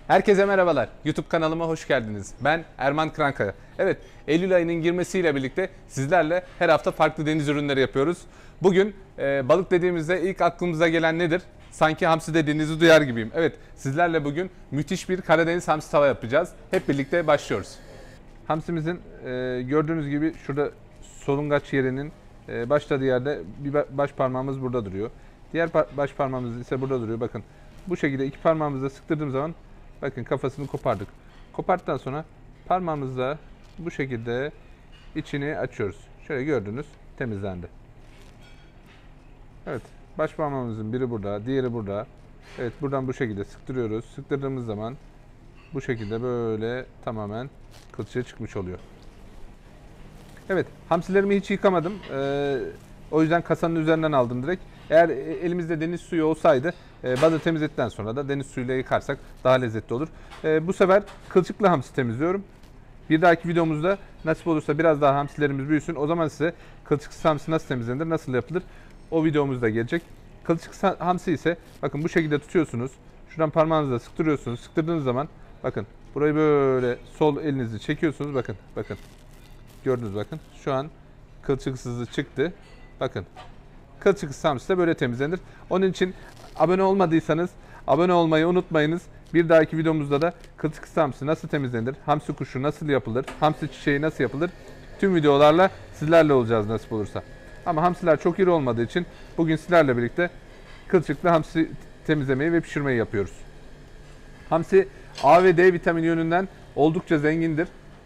Herkese merhabalar. YouTube kanalıma hoş geldiniz. Ben Erman Kırankaya. Evet, Eylül ayının girmesiyle birlikte sizlerle her hafta farklı deniz ürünleri yapıyoruz. Bugün balık dediğimizde ilk aklımıza gelen nedir? Sanki hamsi dediğinizi duyar gibiyim. Evet, sizlerle bugün müthiş bir Karadeniz hamsi tava yapacağız. Hep birlikte başlıyoruz. Hamsimizin gördüğünüz gibi şurada solungaç yerinin başladığı yerde bir baş parmağımız burada duruyor. Diğer baş parmağımız ise burada duruyor. Bakın bu şekilde iki parmağımızla sıktırdığım zaman bakın kafasını kopardık. Koparttıktan sonra parmağımızla bu şekilde içini açıyoruz. Şöyle gördünüz, temizlendi. Evet, baş parmağımızın biri burada, diğeri burada. Evet, buradan bu şekilde sıktırıyoruz. Sıktırdığımız zaman bu şekilde böyle tamamen kılçığı çıkmış oluyor. Evet, hamsilerimi hiç yıkamadım. O yüzden kasanın üzerinden aldım direkt. Eğer elimizde deniz suyu olsaydı balığı temizledikten sonra da deniz suyuyla yıkarsak daha lezzetli olur. Bu sefer kılçıklı hamsi temizliyorum. Bir dahaki videomuzda nasip olursa biraz daha hamsilerimiz büyüsün. O zaman size kılçıksız hamsi nasıl temizlenir, nasıl yapılır o videomuz da gelecek. Kılçıksız hamsi ise bakın bu şekilde tutuyorsunuz. Şuradan parmağınızla sıktırıyorsunuz. Sıktırdığınız zaman bakın burayı böyle sol elinizi çekiyorsunuz. Bakın. Gördünüz bakın. Şu an kılçıksızı çıktı. Bakın. Kılçıksız hamsi de böyle temizlenir. Onun için abone olmadıysanız abone olmayı unutmayınız. Bir dahaki videomuzda da kılçıksız hamsi nasıl temizlenir, hamsi kuşu nasıl yapılır, hamsi çiçeği nasıl yapılır tüm videolarla sizlerle olacağız nasip olursa. Ama hamsiler çok iri olmadığı için bugün sizlerle birlikte kılçıklı hamsi temizlemeyi ve pişirmeyi yapıyoruz. Hamsi A ve D vitamini yönünden oldukça zengindir.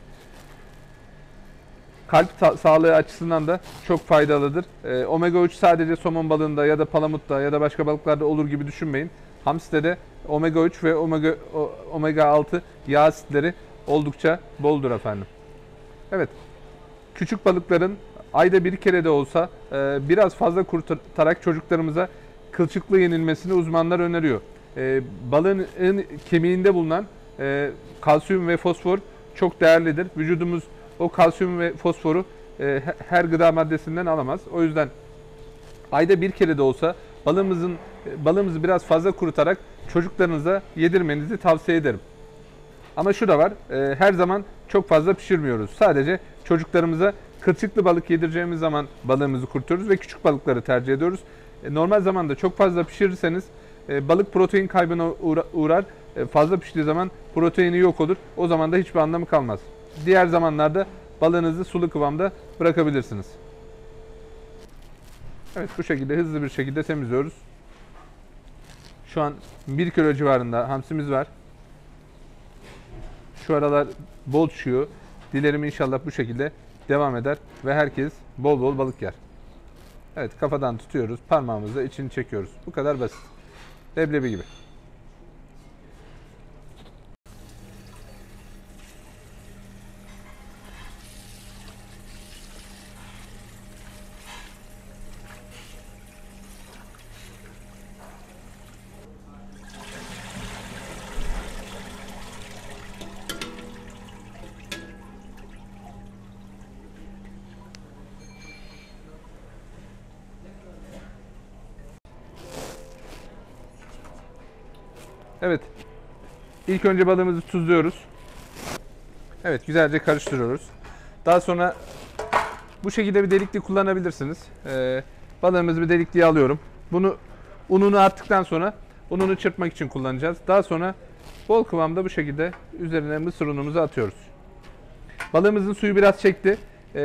Kalp sağlığı açısından da çok faydalıdır. Omega 3 sadece somon balığında ya da palamutta ya da başka balıklarda olur gibi düşünmeyin. Hamside de omega 3 ve omega 6 yağ asitleri oldukça boldur efendim. Evet, küçük balıkların ayda bir kere de olsa biraz fazla kurtararak çocuklarımıza kılçıklı yenilmesini uzmanlar öneriyor. Balığın kemiğinde bulunan kalsiyum ve fosfor çok değerlidir. Vücudumuz o kalsiyum ve fosforu her gıda maddesinden alamaz. O yüzden ayda bir kere de olsa balığımızı biraz fazla kurutarak çocuklarınıza yedirmenizi tavsiye ederim. Ama şu da var, her zaman çok fazla pişirmiyoruz. Sadece çocuklarımıza kılçıklı balık yedireceğimiz zaman balığımızı kurutuyoruz ve küçük balıkları tercih ediyoruz. Normal zamanda çok fazla pişirirseniz balık protein kaybına uğrar. Fazla piştiği zaman proteini yok olur. O zaman da hiçbir anlamı kalmaz. Diğer zamanlarda balığınızı sulu kıvamda bırakabilirsiniz. Evet, bu şekilde hızlı bir şekilde temizliyoruz. Şu an 1 kilo civarında hamsimiz var. Şu aralar bol çıkıyor. Dilerim inşallah bu şekilde devam eder ve herkes bol bol balık yer. Evet, kafadan tutuyoruz, parmağımızla içini çekiyoruz. Bu kadar basit. Leblebi gibi. Evet. İlk önce balığımızı tuzluyoruz. Evet, güzelce karıştırıyoruz. Daha sonra bu şekilde bir delikli kullanabilirsiniz. Balığımızı bir delikliye alıyorum. Ununu attıktan sonra ununu çırpmak için kullanacağız. Daha sonra bol kıvamda bu şekilde üzerine mısır unumuzu atıyoruz. Balığımızın suyu biraz çekti.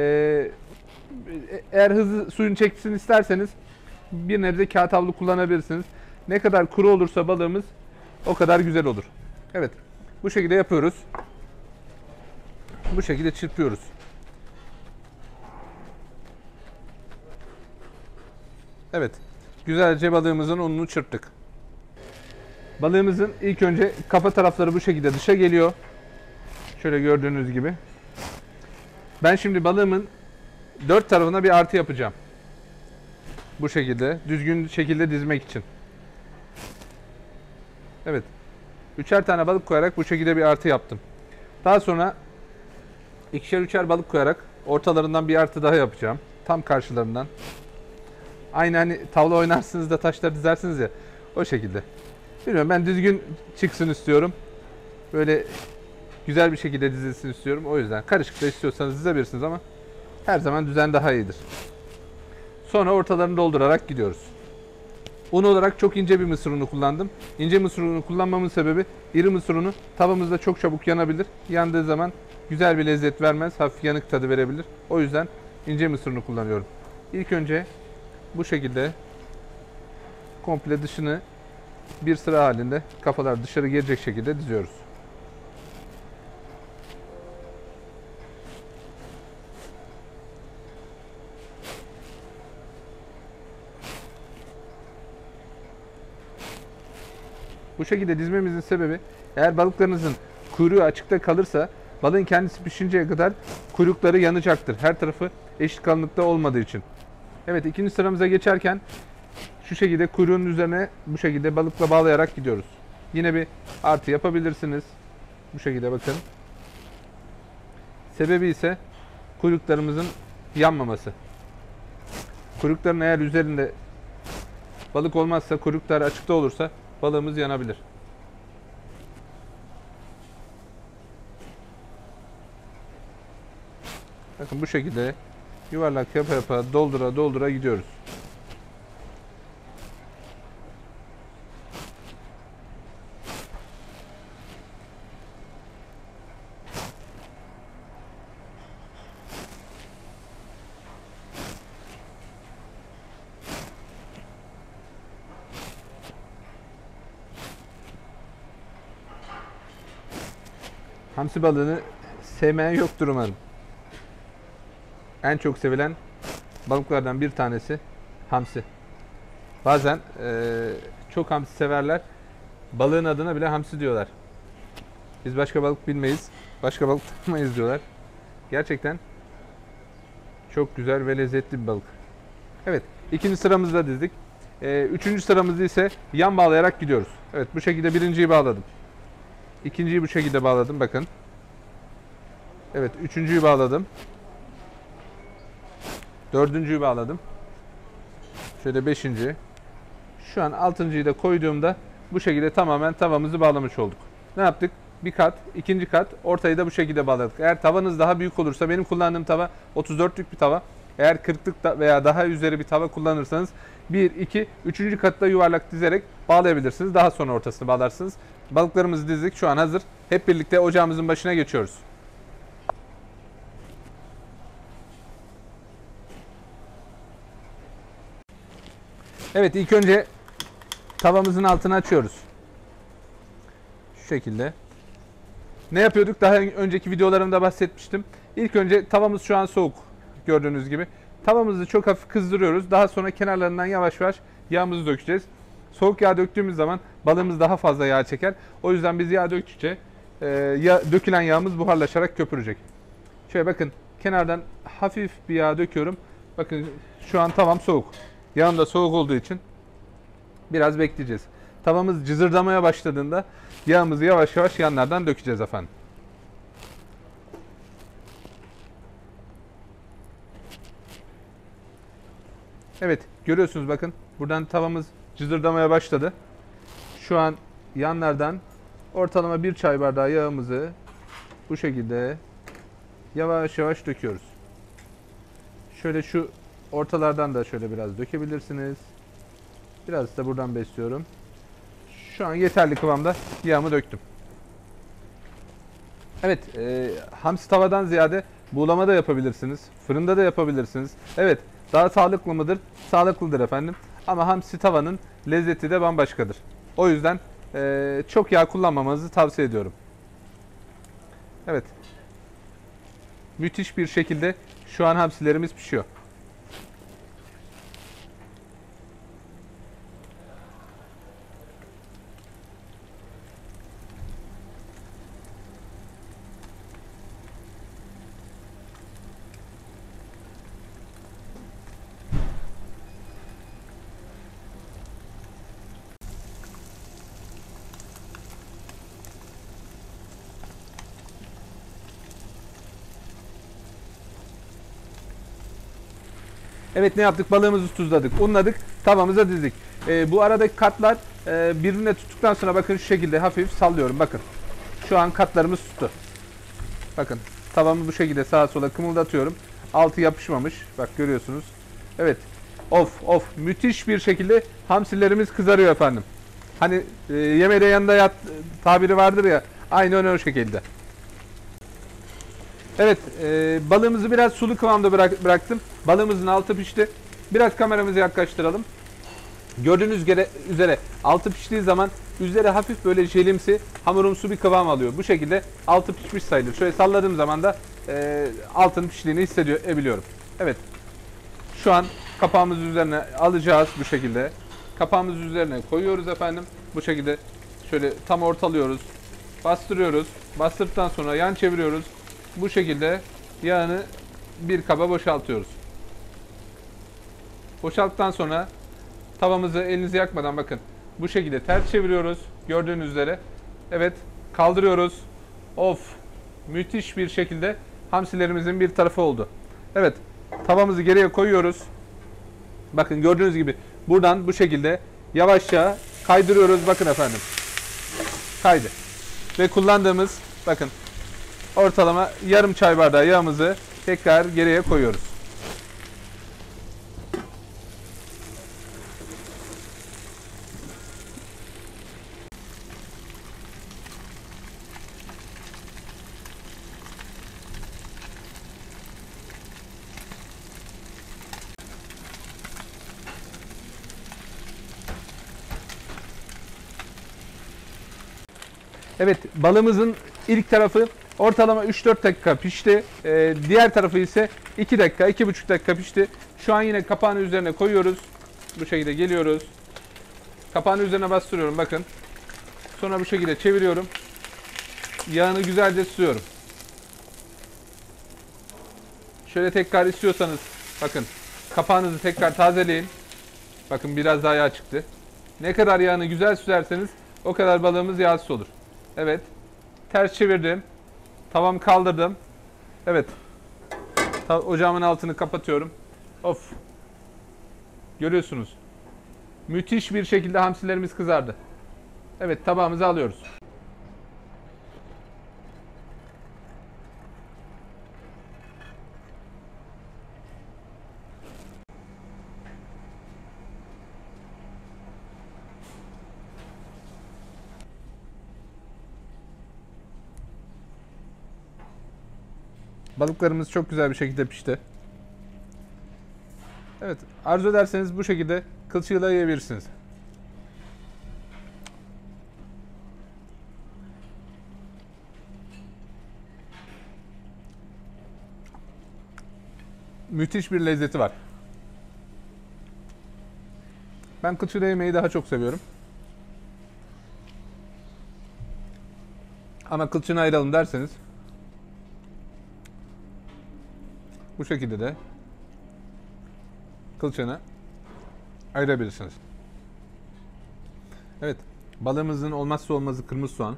Eğer hızlı suyun çeksin isterseniz bir nebze kağıt havlu kullanabilirsiniz. Ne kadar kuru olursa balığımız o kadar güzel olur. Evet, bu şekilde yapıyoruz. Bu şekilde çırpıyoruz. Evet, güzelce balığımızın ununu çırptık. Balığımızın ilk önce kafa tarafları bu şekilde dışa geliyor. Şöyle gördüğünüz gibi. Ben şimdi balığımın 4 tarafına bir artı yapacağım. Bu şekilde, düzgün şekilde dizmek için. Evet. 3'er tane balık koyarak bu şekilde bir artı yaptım. Daha sonra 2'şer 3'er balık koyarak ortalarından bir artı daha yapacağım. Tam karşılarından. Aynı hani tavla oynarsınız da taşları dizersiniz ya. O şekilde. Bilmiyorum, ben düzgün çıksın istiyorum. böyle güzel bir şekilde dizilsin istiyorum. O yüzden karışık da istiyorsanız dizebilirsiniz ama her zaman düzen daha iyidir. Sonra ortalarını doldurarak gidiyoruz. Un olarak çok ince bir mısır unu kullandım. İnce mısır unu kullanmamın sebebi iri mısır unu tavamızda çok çabuk yanabilir. Yandığı zaman güzel bir lezzet vermez. Hafif yanık tadı verebilir. O yüzden ince mısır unu kullanıyorum. İlk önce bu şekilde komple dışını bir sıra halinde kafalar dışarı gelecek şekilde diziyoruz. Bu şekilde dizmemizin sebebi, eğer balıklarınızın kuyruğu açıkta kalırsa balığın kendisi pişinceye kadar kuyrukları yanacaktır. Her tarafı eşit kalınlıkta olmadığı için. Evet, ikinci sıramıza geçerken şu şekilde kuyruğun üzerine bu şekilde balıkla bağlayarak gidiyoruz. Yine bir artı yapabilirsiniz. Bu şekilde bakın. Sebebi ise kuyruklarımızın yanmaması. Kuyrukların eğer üzerinde balık olmazsa, kuyruklar açıkta olursa balığımız yanabilir. Bakın bu şekilde yuvarlak yapa yapa doldura doldura gidiyoruz. Hamsi balığını sevmeyen yoktur umarım. En çok sevilen balıklardan bir tanesi hamsi. Bazen çok hamsi severler. Balığın adına bile hamsi diyorlar. Biz başka balık bilmeyiz, başka balık tutmayız diyorlar. Gerçekten çok güzel ve lezzetli bir balık. Evet, ikinci sıramızda dizdik. Üçüncü sıramızda ise yan bağlayarak gidiyoruz. Evet, bu şekilde birinciyi bağladım. İkinciyi bu şekilde bağladım, bakın. Evet, üçüncüyü bağladım. Dördüncüyü bağladım. Şöyle beşinci. Şu an altıncıyı da koyduğumda bu şekilde tamamen tavamızı bağlamış olduk. Ne yaptık? Bir kat, ikinci kat, ortayı da bu şekilde bağladık. Eğer tavanız daha büyük olursa, benim kullandığım tava 34'lük bir tava. Eğer 40'lık veya daha üzeri bir tava kullanırsanız 1, 2, 3. katta yuvarlak dizerek bağlayabilirsiniz. Daha sonra ortasını bağlarsınız. Balıklarımızı dizdik, şu an hazır. Hep birlikte ocağımızın başına geçiyoruz. Evet, ilk önce tavamızın altını açıyoruz. Şu şekilde. Ne yapıyorduk? Daha önceki videolarımda bahsetmiştim. İlk önce tavamız şu an soğuk. Gördüğünüz gibi. Tavamızı çok hafif kızdırıyoruz. Daha sonra kenarlarından yavaş yavaş yağımızı dökeceğiz. Soğuk yağ döktüğümüz zaman balığımız daha fazla yağ çeker. O yüzden biz yağ döktükçe dökülen yağımız buharlaşarak köpürecek. Şöyle bakın, kenardan hafif bir yağ döküyorum. Bakın şu an tavam soğuk. Yağım da soğuk olduğu için biraz bekleyeceğiz. Tavamız cızırdamaya başladığında yağımızı yavaş yavaş yanlardan dökeceğiz efendim. Evet, görüyorsunuz bakın. Buradan tavamız cızırdamaya başladı. Şu an yanlardan ortalama bir çay bardağı yağımızı bu şekilde yavaş yavaş döküyoruz. Şöyle şu ortalardan da şöyle biraz dökebilirsiniz. Biraz da buradan besliyorum. Şu an yeterli kıvamda yağımı döktüm. Evet, hamsi tavadan ziyade buğulama da yapabilirsiniz. Fırında da yapabilirsiniz. Evet, daha sağlıklı mıdır? Sağlıklıdır efendim. Ama hamsi tavanın lezzeti de bambaşkadır. O yüzden çok yağ kullanmamanızı tavsiye ediyorum. Evet. Müthiş bir şekilde şu an hamsilerimiz pişiyor. Evet, ne yaptık? Balığımızı tuzladık, unladık, tavamıza dizdik. Bu aradaki katlar birbirine tuttuktan sonra bakın şu şekilde hafif sallıyorum. Bakın Şu an katlarımız tuttu. Bakın tavamı bu şekilde sağa sola kımıldatıyorum. Altı yapışmamış. Bak görüyorsunuz. Evet. Of müthiş bir şekilde hamsilerimiz kızarıyor efendim. Hani yemeğde yanında yat tabiri vardır ya. Aynen o şekilde. Evet, balığımızı biraz sulu kıvamda bıraktım. Balığımızın altı pişti. Biraz kameramızı yaklaştıralım. Gördüğünüz üzere altı piştiği zaman üzeri hafif böyle jelimsi, hamurumsu bir kıvam alıyor. Bu şekilde altı pişmiş sayılır. Şöyle salladığım zaman da altın piştiğini hissedebiliyorum. Evet, şu an kapağımızı üzerine alacağız bu şekilde. Kapağımızı üzerine koyuyoruz efendim. Bu şekilde şöyle tam ortalıyoruz. Bastırıyoruz. Bastırdıktan sonra yan çeviriyoruz. Bu şekilde yağını bir kaba boşaltıyoruz. Boşalttıktan sonra tavamızı elinizi yakmadan bakın bu şekilde ters çeviriyoruz. Gördüğünüz üzere. Evet, kaldırıyoruz. Of, müthiş bir şekilde hamsilerimizin bir tarafı oldu. Evet, tavamızı geriye koyuyoruz. Bakın gördüğünüz gibi buradan bu şekilde yavaşça kaydırıyoruz. Bakın efendim. Kaydı. Ve kullandığımız bakın ortalama yarım çay bardağı yağımızı tekrar geriye koyuyoruz. Evet, balımızın ilk tarafı ortalama 3-4 dakika pişti. Diğer tarafı ise 2 dakika, 2,5 dakika pişti. Şu an yine kapağını üzerine koyuyoruz. Bu şekilde geliyoruz. Kapağını üzerine bastırıyorum bakın. Sonra bu şekilde çeviriyorum. Yağını güzelce süzüyorum. Şöyle tekrar istiyorsanız bakın kapağınızı tekrar tazeleyin. Bakın biraz daha yağ çıktı. Ne kadar yağını güzel süzerseniz o kadar balığımız yağsız olur. Evet. Ters çevirdim. Tavam kaldırdım. Evet. Ocağımın altını kapatıyorum. Of. Görüyorsunuz. Müthiş bir şekilde hamsilerimiz kızardı. Evet, tabağımıza alıyoruz. Balıklarımız çok güzel bir şekilde pişti. Evet, arzu ederseniz bu şekilde kılçığıyla yiyebilirsiniz. Müthiş bir lezzeti var. Ben kılçığıyla yemeyi daha çok seviyorum. Ama kılçığını ayıralım derseniz bu şekilde de kılçığını ayırabilirsiniz. Evet, balığımızın olmazsa olmazı kırmızı soğan.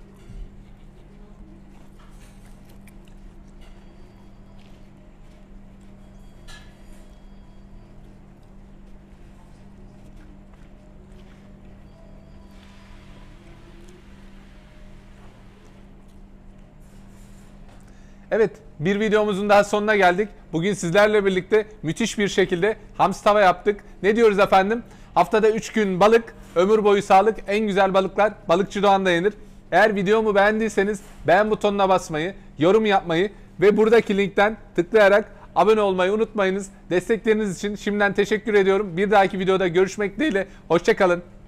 Evet, bir videomuzun daha sonuna geldik. Bugün sizlerle birlikte müthiş bir şekilde hamsi tava yaptık. Ne diyoruz efendim? Haftada 3 gün balık, ömür boyu sağlık, en güzel balıklar Balıkçı Doğan'da yenir. Eğer videomu beğendiyseniz beğen butonuna basmayı, yorum yapmayı ve buradaki linkten tıklayarak abone olmayı unutmayınız. Destekleriniz için şimdiden teşekkür ediyorum. Bir dahaki videoda görüşmek dileğiyle. Hoşça kalın.